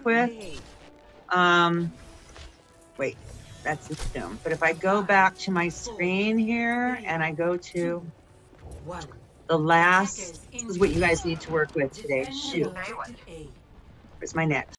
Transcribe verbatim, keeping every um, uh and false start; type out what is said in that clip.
with. Um, wait, that's assumed. But if I go back to my screen here and I go to the last, this is what you guys need to work with today. Shoot. Where's my next?